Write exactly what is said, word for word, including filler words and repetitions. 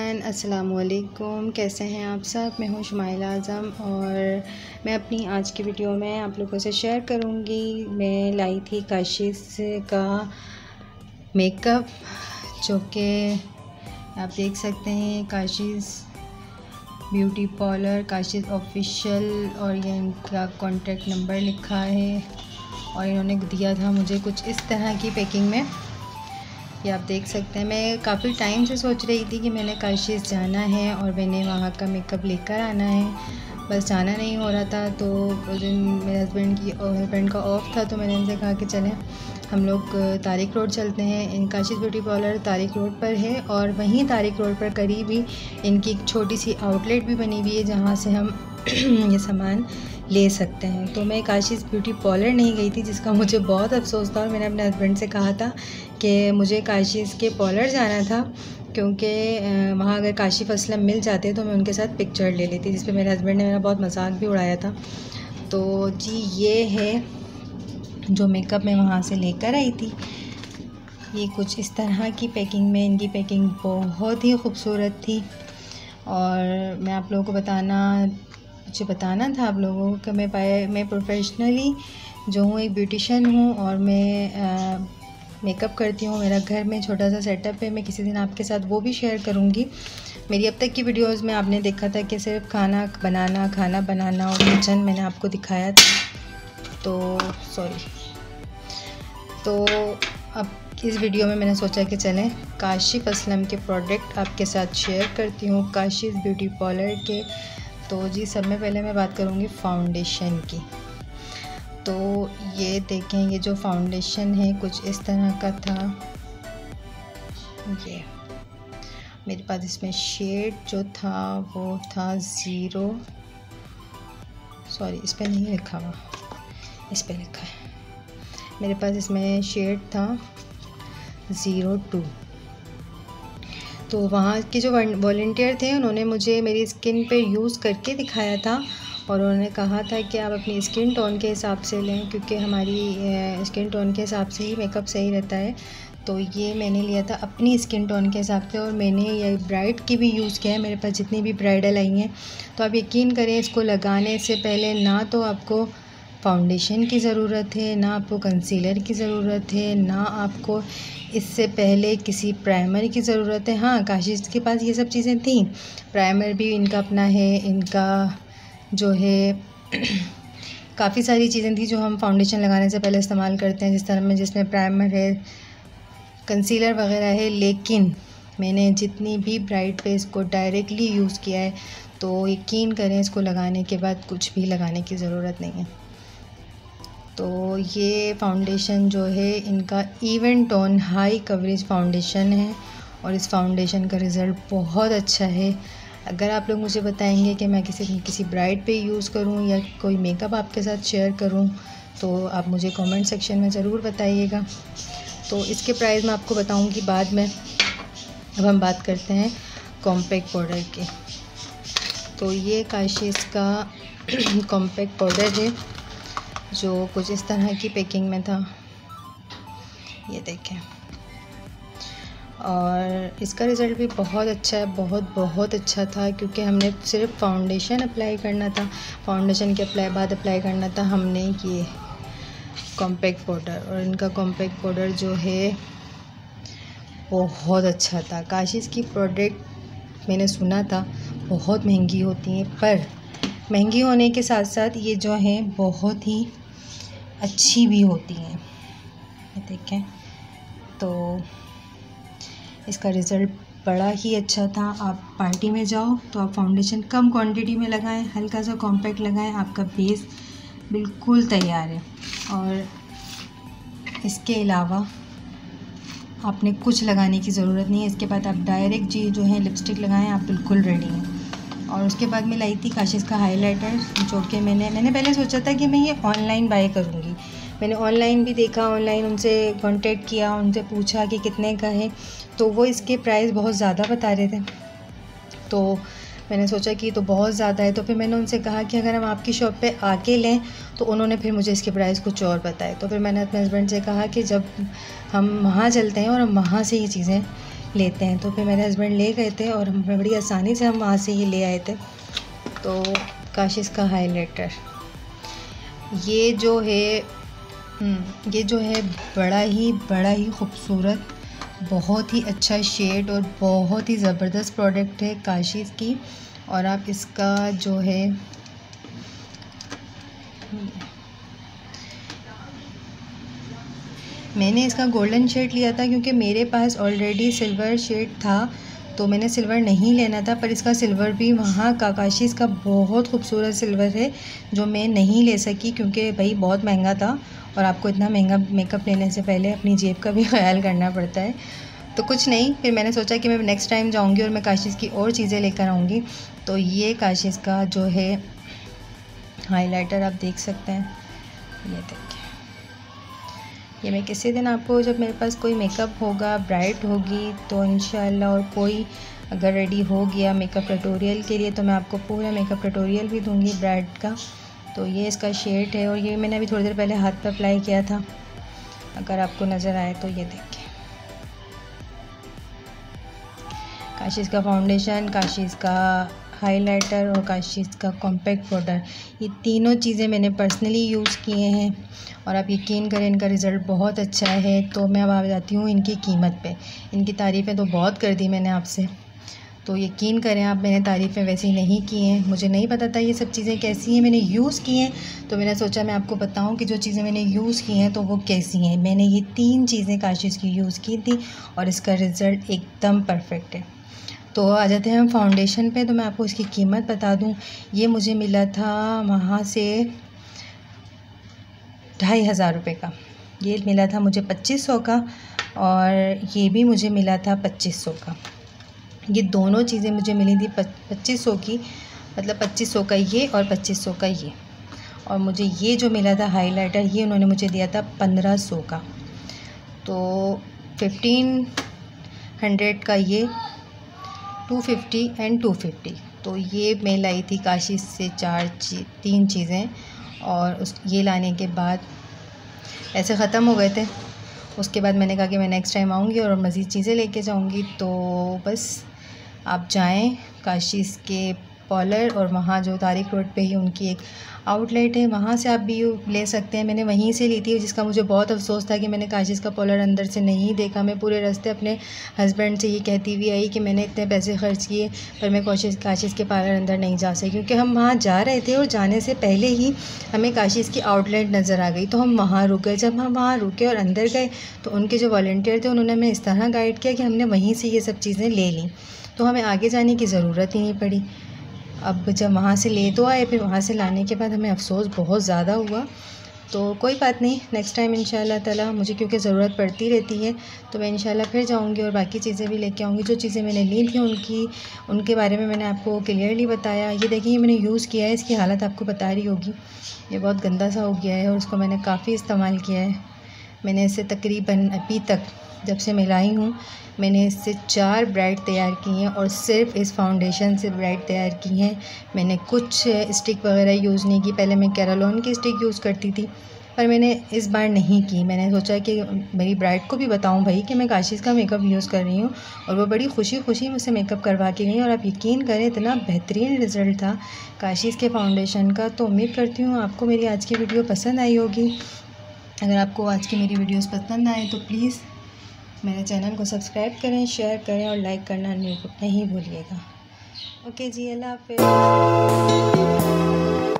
Everyone, अस्सलाम वालेकुम। कैसे हैं आप सब? मैं हूं शुमाइला आज़म और मैं अपनी आज की वीडियो में आप लोगों से शेयर करूंगी। मैं लाई थी काशिश का मेकअप, जो कि आप देख सकते हैं Kashish beauty parlour Kashish official, और ये इनका कॉन्टैक्ट नंबर लिखा है और इन्होंने दिया था मुझे कुछ इस तरह की पैकिंग में। ये आप देख सकते हैं। मैं काफ़ी टाइम से सोच रही थी कि मैंने काशिश जाना है और मैंने वहाँ का मेकअप लेकर आना है, बस जाना नहीं हो रहा था। तो उस दिन मेरे हस्बैंड की हस्बैंड का ऑफ था, तो मैंने इनसे कहा कि चलें हम लोग तारिक रोड चलते हैं। इन Kashish beauty parlour Tariq road पर है और वहीं तारिक रोड पर करीब ही इनकी एक छोटी सी आउटलेट भी बनी हुई है, जहाँ से हम ये सामान ले सकते हैं। तो मैं काशिश ब्यूटी पार्लर नहीं गई थी, जिसका मुझे बहुत अफसोस था, और मैंने अपने हस्बैंड से कहा था कि मुझे काशिश के पार्लर जाना था, क्योंकि वहाँ अगर काशिफ असलम मिल जाते तो मैं उनके साथ पिक्चर ले लेती, जिस पे मेरे हस्बैंड ने मेरा बहुत मजाक भी उड़ाया था। तो जी ये है जो मेकअप मैं वहाँ से लेकर आई थी। ये कुछ इस तरह की पैकिंग में, इनकी पैकिंग बहुत ही खूबसूरत थी। और मैं आप लोगों को बताना मुझे बताना था आप लोगों को कि मैं पाए मैं प्रोफेशनली जो हूँ एक ब्यूटिशियन हूँ और मैं मेकअप करती हूँ। मेरा घर में छोटा सा सेटअप है, मैं किसी दिन आपके साथ वो भी शेयर करूँगी। मेरी अब तक की वीडियोस में आपने देखा था कि सिर्फ खाना बनाना खाना बनाना और किचन मैंने आपको दिखाया था। तो सॉरी तो अब इस वीडियो में मैंने सोचा कि चलें काशिफ असलम के प्रोडक्ट आपके साथ शेयर करती हूँ, काशिश ब्यूटी पार्लर के। तो जी सब में पहले मैं बात करूँगी फाउंडेशन की। तो ये देखें, ये जो फाउंडेशन है कुछ इस तरह का था। ये मेरे पास इसमें शेड जो था वो था ज़ीरो, सॉरी इस पे नहीं लिखा हुआ, इस पे लिखा है। मेरे पास इसमें शेड था ज़ीरो टू। तो वहाँ के जो वॉलंटियर थे उन्होंने मुझे मेरी स्किन पे यूज़ करके दिखाया था और उन्होंने कहा था कि आप अपनी स्किन टोन के हिसाब से लें, क्योंकि हमारी स्किन टोन के हिसाब से ही मेकअप सही रहता है। तो ये मैंने लिया था अपनी स्किन टोन के हिसाब से, और मैंने ये ब्राइड की भी यूज़ किया है। मेरे पास जितनी भी ब्राइडल आई हैं, तो आप यकीन करें इसको लगाने से पहले ना तो आपको फाउंडेशन की ज़रूरत है, ना आपको कंसीलर की ज़रूरत है, ना आपको इससे पहले किसी प्राइमर की ज़रूरत है। हाँ, काशिश के पास ये सब चीज़ें थी, प्राइमर भी इनका अपना है, इनका जो है काफ़ी सारी चीज़ें थी जो हम फाउंडेशन लगाने से पहले इस्तेमाल करते हैं, जिस तरह में जिसमें प्राइमर है, कंसीलर वगैरह है। लेकिन मैंने जितनी भी ब्राइट पे इसको डायरेक्टली यूज़ किया है, तो यकीन करें इसको लगाने के बाद कुछ भी लगाने की ज़रूरत नहीं है। तो ये फाउंडेशन जो है इनका even tone high coverage foundation है और इस फाउंडेशन का रिज़ल्ट बहुत अच्छा है। अगर आप लोग मुझे बताएंगे कि मैं किसी किसी ब्राइड पे यूज़ करूं या कोई मेकअप आपके साथ शेयर करूं, तो आप मुझे कमेंट सेक्शन में ज़रूर बताइएगा। तो इसके प्राइस मैं आपको बताऊंगी बाद में। अब हम बात करते हैं कॉम्पैक्ट पाउडर की। तो ये काशिश का कॉम्पैक्ट पाउडर है जो कुछ इस तरह की पैकिंग में था, ये देखें। और इसका रिज़ल्ट भी बहुत अच्छा है, बहुत बहुत अच्छा था, क्योंकि हमने सिर्फ फाउंडेशन अप्लाई करना था, फाउंडेशन के अप्लाई बाद अप्लाई करना था हमने ये कॉम्पैक्ट पाउडर। और इनका कॉम्पैक्ट पाउडर जो है बहुत अच्छा था। काशिश की प्रोडक्ट मैंने सुना था बहुत महंगी होती हैं, पर महंगी होने के साथ साथ ये जो हैं बहुत ही अच्छी भी होती हैं, ये देखें। तो इसका रिज़ल्ट बड़ा ही अच्छा था। आप पार्टी में जाओ तो आप फाउंडेशन कम क्वांटिटी में लगाएं, हल्का सा कॉम्पैक्ट लगाएं, आपका बेस बिल्कुल तैयार है। और इसके अलावा आपने कुछ लगाने की ज़रूरत नहीं है। इसके बाद आप डायरेक्ट जी जो है लिपस्टिक लगाएं, आप बिल्कुल रेडी हैं। और उसके बाद मैं लाई थी काशिश का हाइलाइटर, जो कि मैंने मैंने पहले सोचा था कि मैं ये ऑनलाइन बाय करूँगी। मैंने ऑनलाइन भी देखा, ऑनलाइन उनसे कांटेक्ट किया, उनसे पूछा कि कितने का है, तो वो इसके प्राइस बहुत ज़्यादा बता रहे थे। तो मैंने सोचा कि तो बहुत ज़्यादा है, तो फिर मैंने उनसे कहा कि अगर हम आपकी शॉप पे आके लें, तो उन्होंने फिर मुझे इसके प्राइस कुछ और बताए। तो फिर मैंने अपने हस्बैंड से कहा कि जब हम वहाँ चलते हैं और हम वहाँ से ये चीज़ें लेते हैं। तो फिर मेरे हस्बैंड ले गए थे और हम बड़ी आसानी से हम वहाँ से ये ले आए थे। तो काशिश का हाइलाइटर, ये जो है ये जो है बड़ा ही बड़ा ही खूबसूरत, बहुत ही अच्छा शेड और बहुत ही ज़बरदस्त प्रोडक्ट है काशिश की। और आप इसका जो है मैंने इसका गोल्डन शेड लिया था क्योंकि मेरे पास ऑलरेडी सिल्वर शेड था, तो मैंने सिल्वर नहीं लेना था। पर इसका सिल्वर भी वहाँ का काशिश का बहुत खूबसूरत सिल्वर है जो मैं नहीं ले सकी क्योंकि भाई बहुत महंगा था और आपको इतना महंगा मेकअप लेने से पहले अपनी जेब का भी ख्याल करना पड़ता है। तो कुछ नहीं, फिर मैंने सोचा कि मैं नेक्स्ट टाइम जाऊँगी और मैं काशिश की और चीज़ें लेकर आऊँगी। तो ये काशिश का जो है हाइलाइटर आप देख सकते हैं, ये देखिए। ये मैं किसी दिन आपको, जब मेरे पास कोई मेकअप होगा, ब्राइड होगी तो इंशाल्लाह, और कोई अगर रेडी हो गया मेकअप ट्यूटोरियल के लिए तो मैं आपको पूरा मेकअप ट्यूटोरियल भी दूंगी ब्राइड का। तो ये इसका शेड है और ये मैंने अभी थोड़ी देर पहले हाथ पर अप्लाई किया था, अगर आपको नज़र आए तो ये देखिए। काशिश का फाउंडेशन, काशिश का हाइलाइटर और काशिश का कॉम्पैक्ट पाउडर, ये तीनों चीज़ें मैंने पर्सनली यूज़ किए हैं और आप यकीन करें इनका रिज़ल्ट बहुत अच्छा है। तो मैं अब आ जाती हूँ इनकी कीमत पे। इनकी तारीफ़ें तो बहुत कर दी मैंने आपसे, तो यकीन करें आप, मैंने तारीफ़ें वैसे ही नहीं की हैं। मुझे नहीं पता था ये सब चीज़ें कैसी हैं, मैंने यूज़ की हैं तो मैंने सोचा मैं आपको बताऊं कि जो चीज़ें मैंने यूज़ की हैं तो वो कैसी हैं। मैंने ये तीन चीज़ें काशिश की यूज़ की थी और इसका रिज़ल्ट एकदम परफेक्ट है। तो आ जाते हैं हम फाउंडेशन पे। तो मैं आपको इसकी कीमत बता दूं, ये मुझे मिला था वहाँ से ढाई हज़ार रुपये का। ये मिला था मुझे पच्चीस सौ का और ये भी मुझे मिला था पच्चीस सौ का। ये दोनों चीज़ें मुझे मिली थी पच्चीस सौ की, मतलब पच्चीस सौ का ये और पच्चीस सौ का ये। और मुझे ये जो मिला था हाइलाइटर, ये उन्होंने मुझे दिया था पंद्रह सौ का। तो फिफ्टीन हंड्रेड का ये, two fifty and two fifty. तो ये मैं लाई थी काशिश से चार ची, तीन चीज़ें, और उस ये लाने के बाद ऐसे ख़त्म हो गए थे। उसके बाद मैंने कहा कि मैं नेक्स्ट टाइम आऊँगी और मज़ीद चीज़ें लेके जाऊँगी। तो बस आप जाएं काशिश के पॉलर, और वहाँ जो तारिक रोड पे ही उनकी एक आउटलेट है, वहाँ से आप भी ले सकते हैं। मैंने वहीं से ली थी, जिसका मुझे बहुत अफसोस था कि मैंने काशिश का पॉलर अंदर से नहीं देखा। मैं पूरे रास्ते अपने हस्बैंड से ये कहती हुई आई कि मैंने इतने पैसे खर्च किए पर मैं काशिश काशिश के पार्लर अंदर नहीं जा सकी, क्योंकि हम वहाँ जा रहे थे और जाने से पहले ही हमें काशिश की आउटलेट नज़र आ गई। तो हम वहाँ रुक गए। जब हम वहाँ रुके और अंदर गए तो उनके जो वॉलंटियर थे उन्होंने हमें इस तरह गाइड किया कि हमने वहीं से ये सब चीज़ें ले लीं, तो हमें आगे जाने की ज़रूरत ही नहीं पड़ी। अब जब वहाँ से ले तो आए, फिर वहाँ से लाने के बाद हमें अफसोस बहुत ज़्यादा हुआ। तो कोई बात नहीं, नेक्स्ट टाइम इंशाल्लाह ताला मुझे क्योंकि ज़रूरत पड़ती रहती है तो मैं इंशाल्लाह फिर जाऊँगी और बाकी चीज़ें भी लेके आऊँगी। जो चीज़ें मैंने ली थी उनकी उनके बारे में मैंने आपको क्लियरली बताया। ये देखिए, ये मैंने यूज़ किया है, इसकी हालत आपको बता रही होगी, ये बहुत गंदा सा हो गया है और उसको मैंने काफ़ी इस्तेमाल किया है। मैंने इसे तकरीबन अभी तक जब से मैं लाई हूँ मैंने इससे चार ब्राइड तैयार की हैं और सिर्फ इस फाउंडेशन से ब्राइड तैयार की हैं। मैंने कुछ स्टिक वगैरह यूज़ नहीं की। पहले मैं कैरालोन की स्टिक यूज़ करती थी पर मैंने इस बार नहीं की। मैंने सोचा कि मेरी ब्राइड को भी बताऊं भाई कि मैं काशिश का मेकअप यूज़ कर रही हूँ, और वो बड़ी खुशी खुशी मुझसे मेकअप करवा के गई और आप यकीन करें इतना बेहतरीन रिज़ल्ट था काशिश के फाउंडेशन का। तो उम्मीद करती हूँ आपको मेरी आज की वीडियो पसंद आई होगी। अगर आपको आज की मेरी वीडियोस पसंद आए तो प्लीज़ मेरे चैनल को सब्सक्राइब करें, शेयर करें और लाइक करना नहीं भूलिएगा। ओके जी, अल्लाह हाफ़िज़।